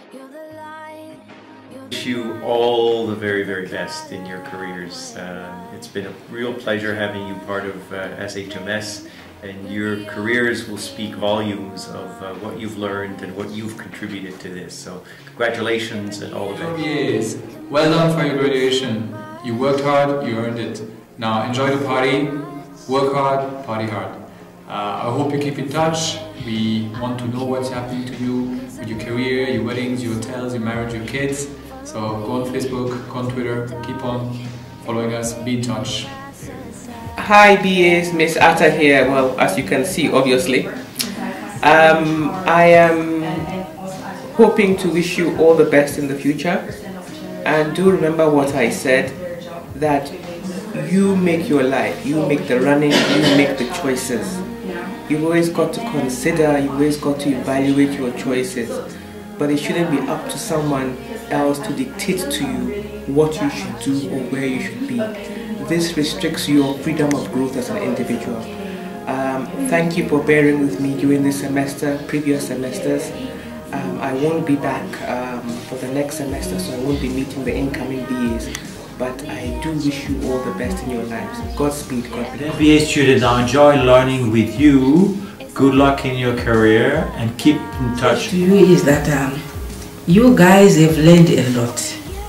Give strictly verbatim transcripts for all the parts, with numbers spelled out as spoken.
Wish you all the very, very best in your careers. Um, it's been a real pleasure having you part of uh, S H M S, and your careers will speak volumes of uh, what you've learned and what you've contributed to this. So congratulations and all the best. Yes, well done for your graduation. You worked hard, you earned it. Now enjoy the party, work hard, party hard. Uh, I hope you keep in touch. We want to know what's happening to you with your career, your weddings, your hotels, your marriage, your kids. So go on Facebook, go on Twitter, keep on following us, be in touch. Hi B As, Miss Atta here. Well, as you can see, obviously. Um, I am hoping to wish you all the best in the future. And do remember what I said, that you make your life, you make the running, you make the choices. You've always got to consider, you've always got to evaluate your choices. But it shouldn't be up to someone else to dictate to you what you should do or where you should be. This restricts your freedom of growth as an individual. Um, thank you for bearing with me during this semester, previous semesters. Um, I won't be back um, for the next semester, so I won't be meeting the incoming B As. But I do wish you all the best in your lives. Godspeed, God bless. B A students, I enjoy learning with you. Good luck in your career and keep in touch. To you is that um, you guys have learned a lot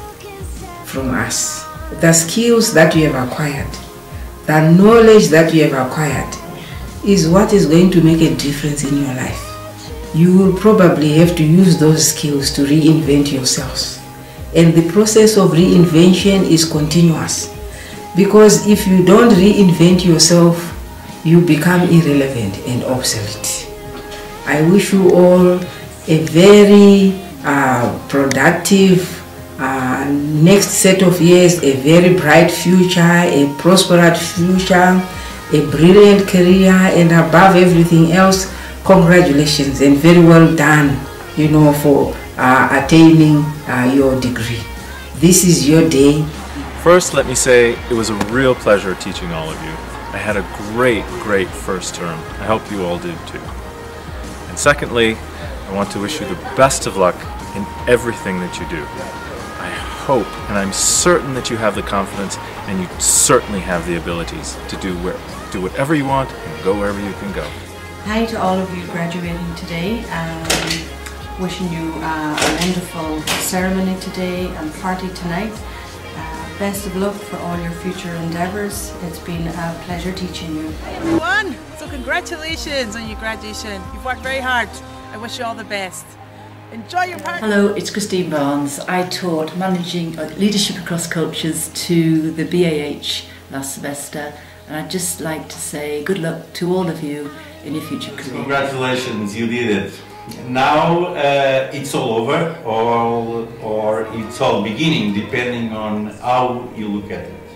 from us. The skills that you have acquired, the knowledge that you have acquired is what is going to make a difference in your life. You will probably have to use those skills to reinvent yourselves. And the process of reinvention is continuous. Because if you don't reinvent yourself, you become irrelevant and obsolete. I wish you all a very uh, productive uh, next set of years, a very bright future, a prosperous future, a brilliant career, and above everything else, congratulations and very well done, you know, for uh, attaining uh, your degree. This is your day. First, let me say it was a real pleasure teaching all of you. I had a great, great first term. I hope you all did too. And secondly, I want to wish you the best of luck in everything that you do. I hope and I'm certain that you have the confidence and you certainly have the abilities to do, where, do whatever you want and go wherever you can go. Hi to all of you graduating today. Um, wishing you uh, a wonderful ceremony today and party tonight. Uh, best of luck for all your future endeavours. It's been a pleasure teaching you. Hi everyone! So congratulations on your graduation. You've worked very hard. I wish you all the best. Enjoy your party. Hello, it's Christine Barnes. I taught managing leadership across cultures to the B A H last semester, and I'd just like to say good luck to all of you in your future career. Congratulations, you did it. Now uh, it's all over, or, or it's all beginning, depending on how you look at it.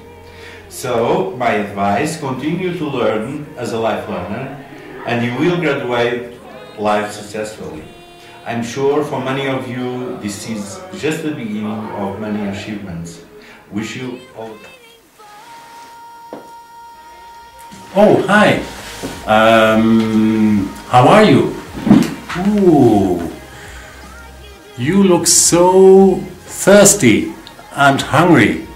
So, my advice, continue to learn as a life learner, and you will graduate life successfully. I'm sure for many of you this is just the beginning of many achievements. Wish you all the best. Oh, hi. Um, how are you? Ooh, you look so thirsty and hungry.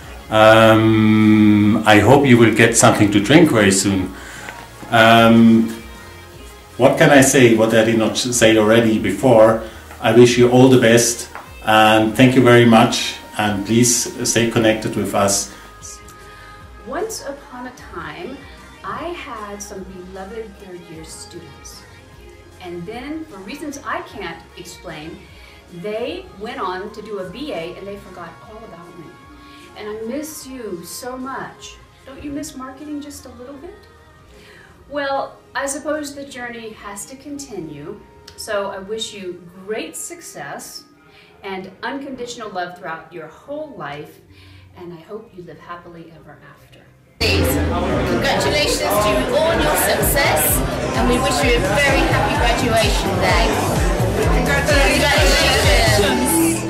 Um, I hope you will get something to drink very soon. Um, what can I say, what I did not say already before? I wish you all the best and thank you very much, and please stay connected with us. Once upon a time, I had some beloved third year students. And then, for reasons I can't explain, they went on to do a B A and they forgot all about me. And I miss you so much. Don't you miss marketing just a little bit? Well, I suppose the journey has to continue. So I wish you great success and unconditional love throughout your whole life. And I hope you live happily ever after. Congratulations to you on your success, and we wish you a very happy graduation day. Congratulations! Congratulations.